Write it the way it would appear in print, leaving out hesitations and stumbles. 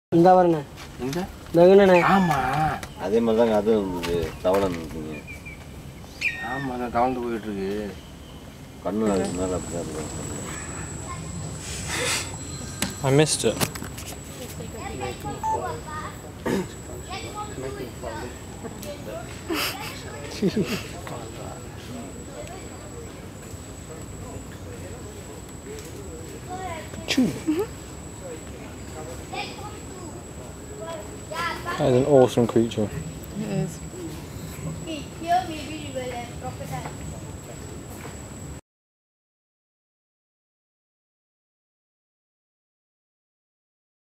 இந்த வரண்ணே எங்க நகனண்ணே ஆமா அதே மாதிரி தாங்க அது இருந்தது தவளை இருந்ததுங்க. ஆமா நான் தவழ்ந்து போயிட்டு இருக்கு கண்ணு அதுக்கு மேலே அப்படிதான் இருக்கும். I missed it. That is an awesome creature. It is.